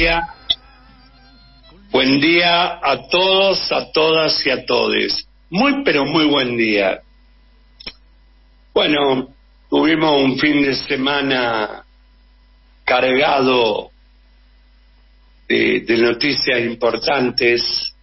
día. Buen día a todos, a todas y a todes. Muy, pero muy buen día. Bueno, tuvimos un fin de semana cargado de noticias importantes.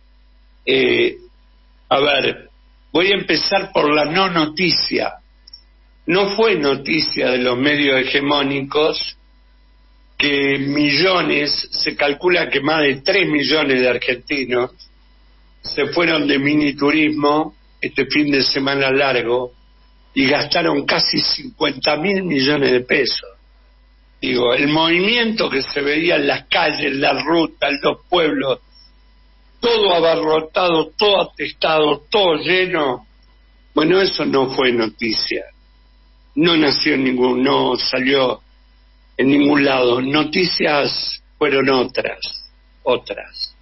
A ver, voy a empezar por la no noticia. No fue noticia de los medios hegemónicos que millones, se calcula que más de 3 millones de argentinos se fueron de miniturismo este fin de semana largo y gastaron casi 50.000 millones de pesos. Digo, el movimiento que se veía en las calles, en las rutas, en los pueblos, todo abarrotado, todo atestado, todo lleno, bueno, eso no fue noticia. No nació no salió en ningún lado. Noticias fueron otras.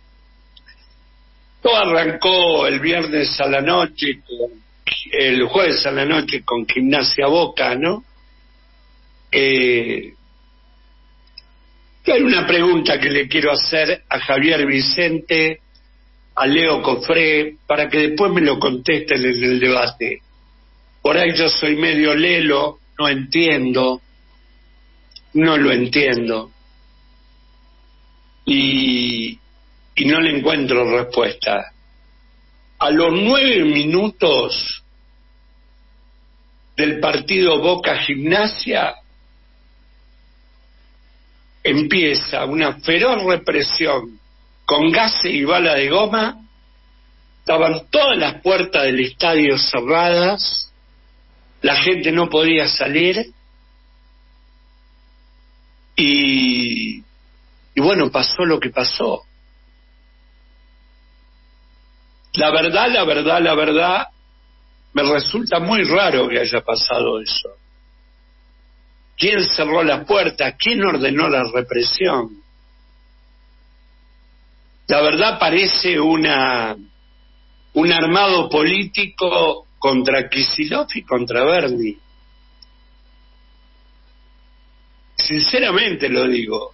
Todo arrancó el viernes a la noche, el jueves a la noche con Gimnasia Boca, ¿no? Hay una pregunta que le quiero hacer a Javier Vicente, a Leo Cofré, para que después me lo contesten en el debate. Por ahí yo soy medio lelo, no lo entiendo. Y no le encuentro respuesta. A los 9 minutos del partido Boca Gimnasia empieza una feroz represión con gases y bala de goma. Estaban todas las puertas del estadio cerradas, la gente no podía salir y bueno, pasó lo que pasó. La verdad, me resulta muy raro que haya pasado eso. ¿Quién cerró las puertas? ¿Quién ordenó la represión? La verdad parece un armado político contra Kicillof y contra Bernie. Sinceramente lo digo.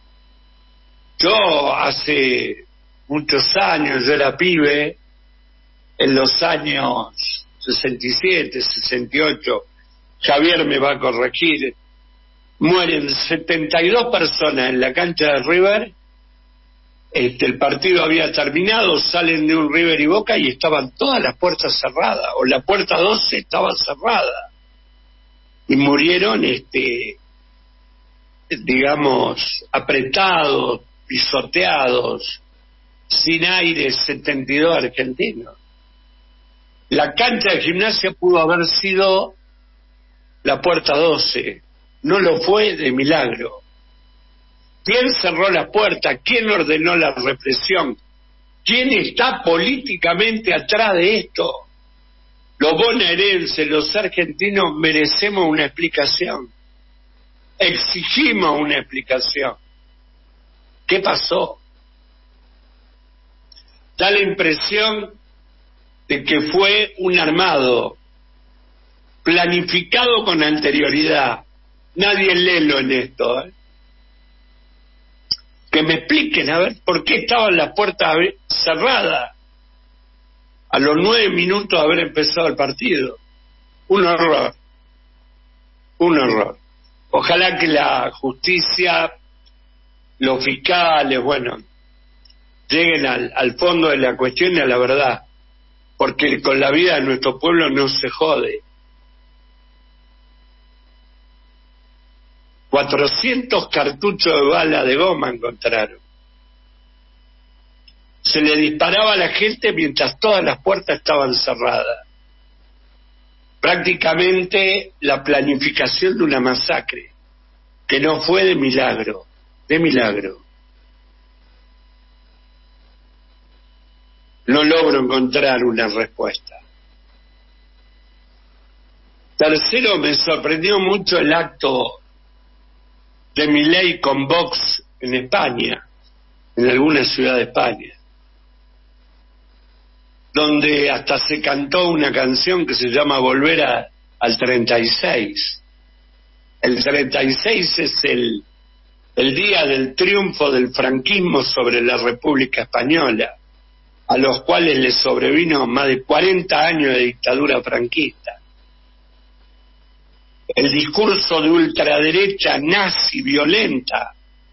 Yo hace muchos años, yo era pibe, en los años 67, 68, Javier me va a corregir, mueren 72 personas en la cancha de River. El partido había terminado, salen de un River y Boca y estaban todas las puertas cerradas, o la puerta 12 estaba cerrada, y murieron digamos apretados, pisoteados, sin aire, 72 argentinos. La cancha de Gimnasia pudo haber sido la puerta 12, no lo fue de milagro. ¿Quién cerró la puerta? ¿Quién ordenó la represión? ¿Quién está políticamente atrás de esto? Los bonaerenses, los argentinos merecemos una explicación. Exigimos una explicación. ¿Qué pasó? Da la impresión de que fue un armado planificado con anterioridad. Nadie lelo en esto, ¿eh? Que me expliquen, a ver, ¿por qué estaban las puertas cerradas a los 9 minutos de haber empezado el partido? Un horror. Ojalá que la justicia, los fiscales, bueno, lleguen al fondo de la cuestión y a la verdad, porque con la vida de nuestro pueblo no se jode. 400 cartuchos de bala de goma encontraron. Se le disparaba a la gente mientras todas las puertas estaban cerradas. Prácticamente la planificación de una masacre, que no fue de milagro. No logro encontrar una respuesta. Tercero, me sorprendió mucho el acto de Milei con Vox en España, en alguna ciudad de España, donde hasta se cantó una canción que se llama Volver al 36. El 36 es el día del triunfo del franquismo sobre la República Española, a los cuales les sobrevino más de 40 años de dictadura franquista. El discurso de ultraderecha nazi violenta.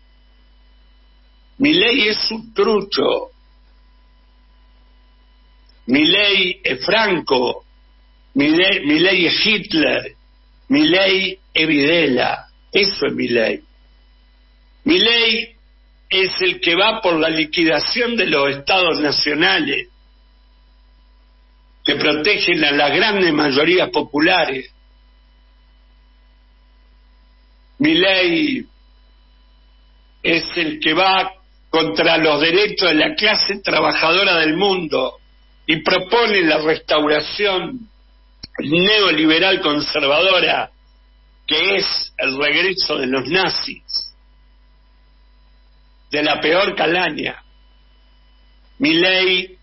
Milei es un trucho. Milei es Franco. Milei es Hitler. Milei es Videla. Eso es Milei. Milei es el que va por la liquidación de los estados nacionales que protegen a las grandes mayorías populares. Milei es el que va contra los derechos de la clase trabajadora del mundo y propone la restauración neoliberal conservadora, que es el regreso de los nazis, de la peor calaña. Milei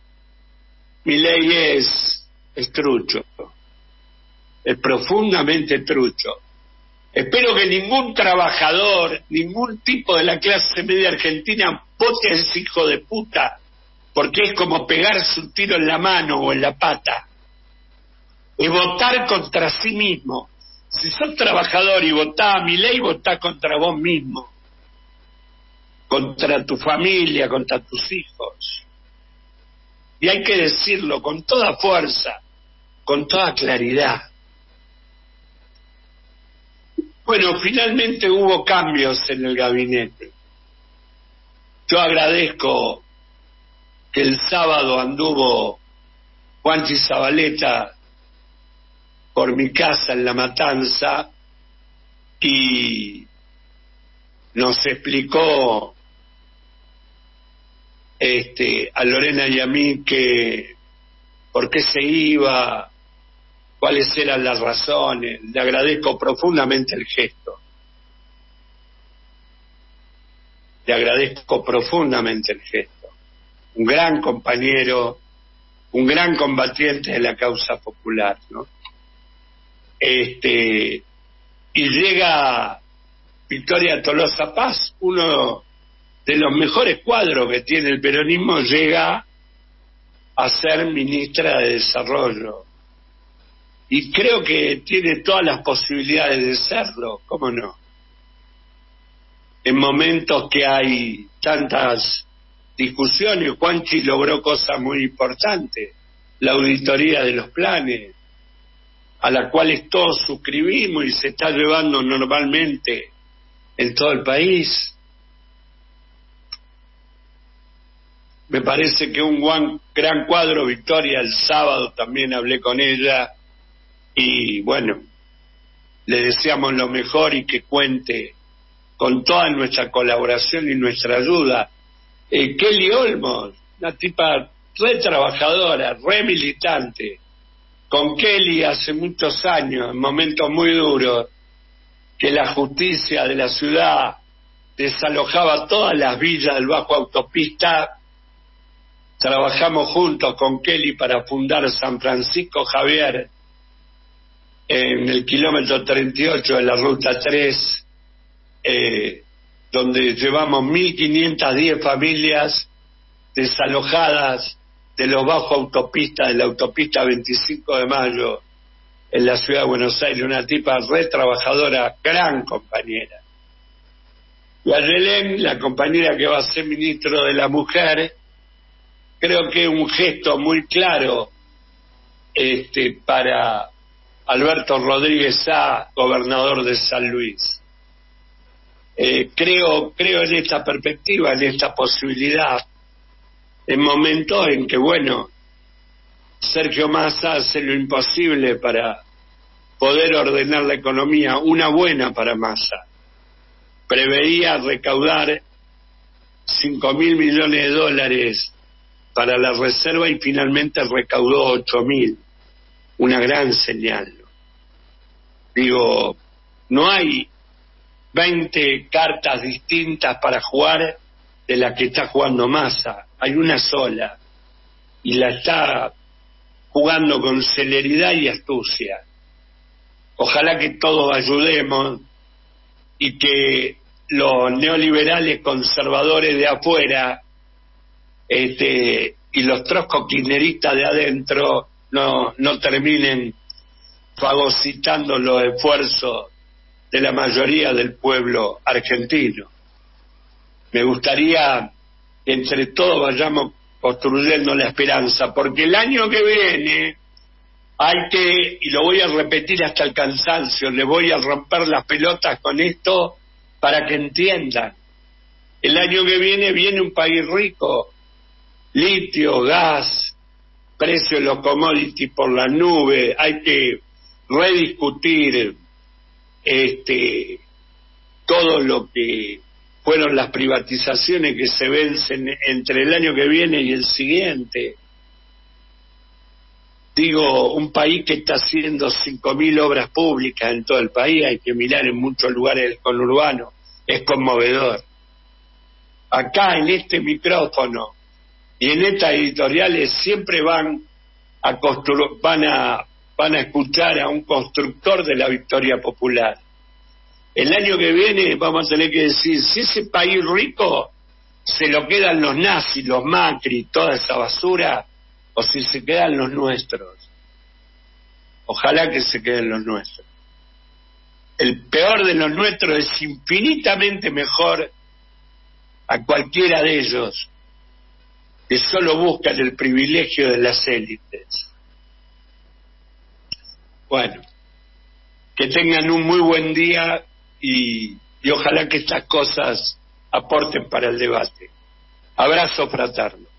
es trucho, es profundamente trucho. Espero que ningún trabajador, ningún tipo de la clase media argentina vote a ese hijo de puta, porque es como pegarse un tiro en la mano o en la pata. Es votar contra sí mismo. Si sos trabajador y votás a Milei, votás contra vos mismo, contra tu familia, contra tus hijos. Y hay que decirlo con toda fuerza, con toda claridad. Bueno, finalmente hubo cambios en el gabinete. Yo agradezco que el sábado anduvo Juanchi Zabaleta por mi casa en La Matanza y nos explicó a Lorena y a mí que por qué se iba, cuáles eran las razones. Le agradezco profundamente el gesto. Le agradezco profundamente el gesto. Un gran compañero, un gran combatiente de la causa popular, ¿no? Y llega Victoria Tolosa Paz, uno de los mejores cuadros que tiene el peronismo, llega a ser ministra de Desarrollo. Y creo que tiene todas las posibilidades de serlo, ¿cómo no? En momentos que hay tantas discusiones, Juanchi logró cosas muy importantes. La auditoría de los planes, a la cual todos suscribimos y se está llevando normalmente en todo el país. Me parece que un gran cuadro, Victoria. El sábado también hablé con ella y bueno, le deseamos lo mejor y que cuente con toda nuestra colaboración y nuestra ayuda. Kelly Olmos, una tipa re trabajadora, re militante. Con Kelly hace muchos años, en momentos muy duros, que la justicia de la ciudad desalojaba todas las villas del Bajo Autopista, trabajamos juntos con Kelly para fundar San Francisco Javier en el kilómetro 38 de la Ruta 3, donde llevamos 1.510 familias desalojadas de los Bajo Autopistas, de la autopista 25 de Mayo, en la ciudad de Buenos Aires. Una tipa re trabajadora, gran compañera. Y a Yelén, la compañera que va a ser ministro de la Mujer, creo que es un gesto muy claro para Alberto Rodríguez A., gobernador de San Luis. Creo en esta perspectiva, en esta posibilidad, en momentos en que, bueno, Sergio Massa hace lo imposible para poder ordenar la economía, una buena para Massa. Preveía recaudar 5.000 millones de dólares para la reserva y finalmente recaudó 8.000. Una gran señal. Digo, no hay 20 cartas distintas para jugar de la que está jugando Massa. Hay una sola y la está jugando con celeridad y astucia. Ojalá que todos ayudemos y que los neoliberales conservadores de afuera y los trotskokirchneristas de adentro no terminen fagocitando los esfuerzos de la mayoría del pueblo argentino. Me gustaría que entre todos vayamos construyendo la esperanza, porque el año que viene hay que, y lo voy a repetir hasta el cansancio, le voy a romper las pelotas con esto para que entiendan. El año que viene un país rico, litio, gas, precio de los commodities por la nube, hay que rediscutir todo lo que fueron las privatizaciones que se vencen entre el año que viene y el siguiente. Digo, un país que está haciendo 5.000 obras públicas en todo el país, hay que mirar en muchos lugares del conurbano, es conmovedor. Acá en este micrófono y en estas editoriales siempre van a escuchar a un constructor de la victoria popular. El año que viene vamos a tener que decir, si ese país rico se lo quedan los nazis, los Macri, toda esa basura, o si se quedan los nuestros. Ojalá que se queden los nuestros. El peor de los nuestros es infinitamente mejor a cualquiera de ellos, que solo buscan el privilegio de las élites. Bueno, que tengan un muy buen día y ojalá que estas cosas aporten para el debate. Abrazo fraterno.